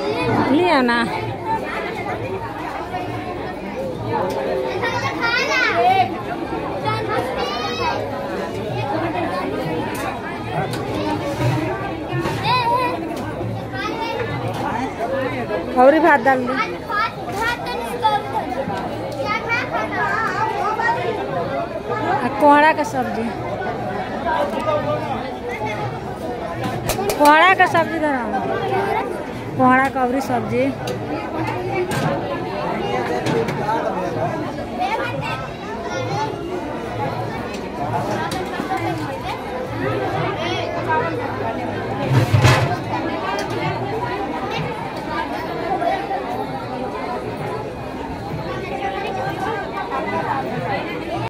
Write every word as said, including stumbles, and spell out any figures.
लिया ना। और भात डाल दी। कोहड़ा का सब्जी, कोहड़ा का सब्जी धरा, कोहड़ा का अवरी सब्जी।